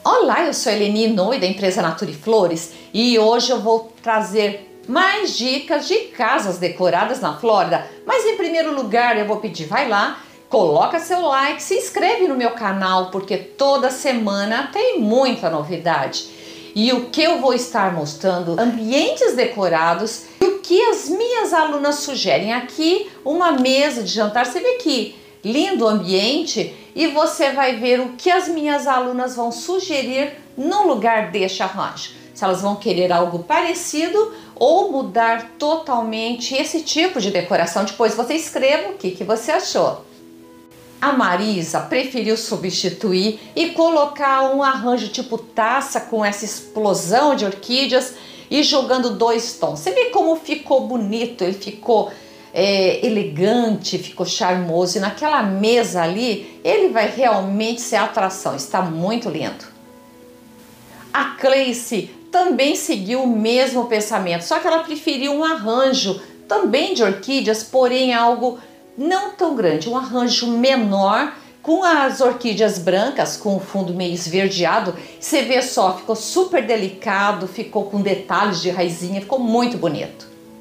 Olá, eu sou Eleni Inoue da empresa Nature Flores e hoje eu vou trazer mais dicas de casas decoradas na Flórida. Mas em primeiro lugar eu vou pedir, vai lá, coloca seu like, se inscreve no meu canal porque toda semana tem muita novidade. E o que eu vou estar mostrando, ambientes decorados e o que as minhas alunas sugerem. Aqui uma mesa de jantar, você vê que lindo ambiente e você vai ver o que as minhas alunas vão sugerir no lugar deste arranjo. Se elas vão querer algo parecido ou mudar totalmente esse tipo de decoração. Depois você escreva o que você achou. A Marisa preferiu substituir e colocar um arranjo tipo taça com essa explosão de orquídeas e jogando dois tons. Você vê como ficou bonito, ele ficou elegante, ficou charmoso, e naquela mesa ali ele vai realmente ser atração, está muito lindo. A Cleice também seguiu o mesmo pensamento, só que ela preferiu um arranjo também de orquídeas, porém algo não tão grande, um arranjo menor com as orquídeas brancas, com o fundo meio esverdeado. Você vê só, ficou super delicado, ficou com detalhes de raizinha, ficou muito bonito.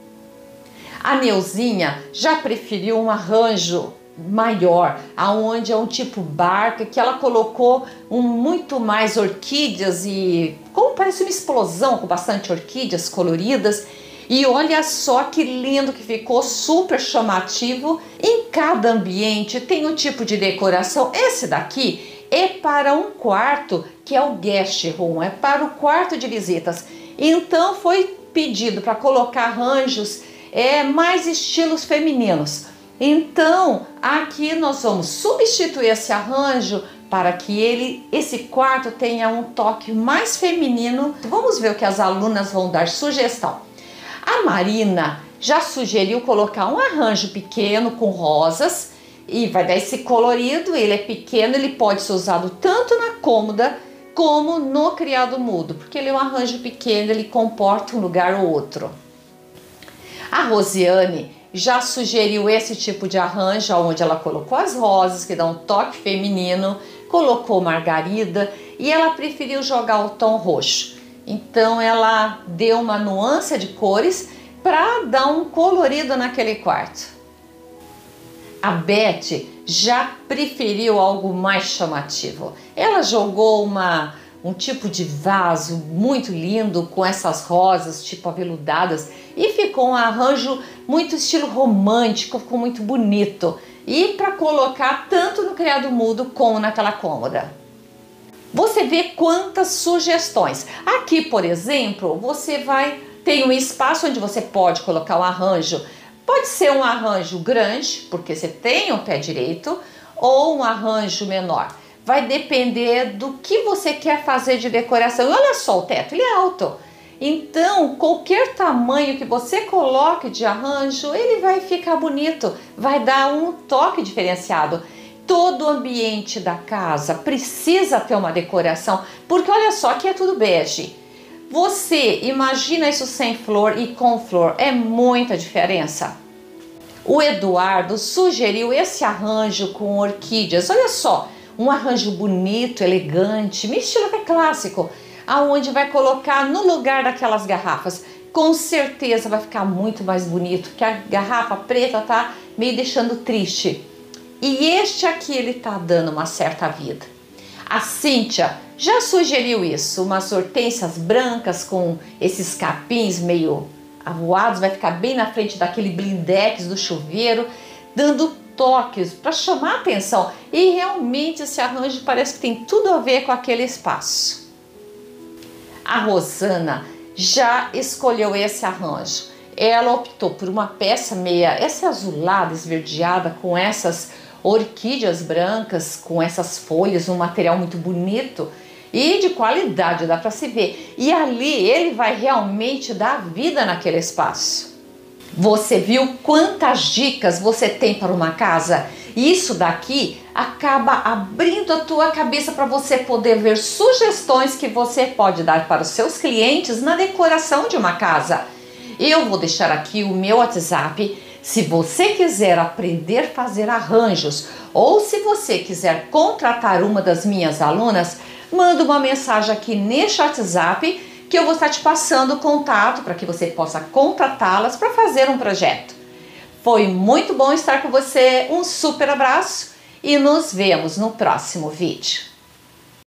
A Neuzinha já preferiu um arranjo maior, aonde é um tipo barca, que ela colocou muito mais orquídeas e como parece uma explosão com bastante orquídeas coloridas. E olha só que lindo que ficou, super chamativo. Em cada ambiente tem um tipo de decoração. Esse daqui é para um quarto, que é o guest room, é para o quarto de visitas. Então foi pedido para colocar arranjos mais estilos femininos. Então aqui nós vamos substituir esse arranjo para que esse quarto tenha um toque mais feminino. Vamos ver o que as alunas vão dar sugestão. A Marina já sugeriu colocar um arranjo pequeno com rosas e vai dar esse colorido. Ele é pequeno, ele pode ser usado tanto na cômoda como no criado mudo, porque ele é um arranjo pequeno, ele comporta um lugar ou outro. A Rosiane já sugeriu esse tipo de arranjo, onde ela colocou as rosas, que dá um toque feminino, colocou margarida e ela preferiu jogar o tom roxo. Então ela deu uma nuance de cores para dar um colorido naquele quarto. A Beth já preferiu algo mais chamativo. Ela jogou um tipo de vaso muito lindo com essas rosas tipo aveludadas e ficou um arranjo muito estilo romântico, ficou muito bonito. E para colocar tanto no criado mudo como naquela cômoda. Você vê quantas sugestões. Aqui, por exemplo, tem um espaço onde você pode colocar um arranjo. Pode ser um arranjo grande, porque você tem um pé direito, ou um arranjo menor. Vai depender do que você quer fazer de decoração. E olha só o teto, ele é alto. Então, qualquer tamanho que você coloque de arranjo, ele vai ficar bonito, vai dar um toque diferenciado. Todo o ambiente da casa precisa ter uma decoração, porque olha só, aqui é tudo bege. Você imagina isso sem flor e com flor, é muita diferença. O Eduardo sugeriu esse arranjo com orquídeas, olha só, um arranjo bonito, elegante, meio estilo que é clássico, aonde vai colocar no lugar daquelas garrafas. Com certeza vai ficar muito mais bonito, porque a garrafa preta tá meio deixando triste. E este aqui ele tá dando uma certa vida. A Cíntia já sugeriu isso, umas hortênsias brancas com esses capins meio avoados, vai ficar bem na frente daquele blindex do chuveiro, dando toques para chamar a atenção. E realmente esse arranjo parece que tem tudo a ver com aquele espaço. A Rosana já escolheu esse arranjo. Ela optou por uma peça essa azulada, esverdeada, com essas orquídeas brancas, com essas folhas, um material muito bonito e de qualidade, dá para se ver. E ali ele vai realmente dar vida naquele espaço. Você viu quantas dicas você tem para uma casa? Isso daqui acaba abrindo a tua cabeça para você poder ver sugestões que você pode dar para os seus clientes na decoração de uma casa. Eu vou deixar aqui o meu WhatsApp. Se você quiser aprender a fazer arranjos ou se você quiser contratar uma das minhas alunas, manda uma mensagem aqui neste WhatsApp que eu vou estar te passando o contato para que você possa contratá-las para fazer um projeto. Foi muito bom estar com você, um super abraço e nos vemos no próximo vídeo.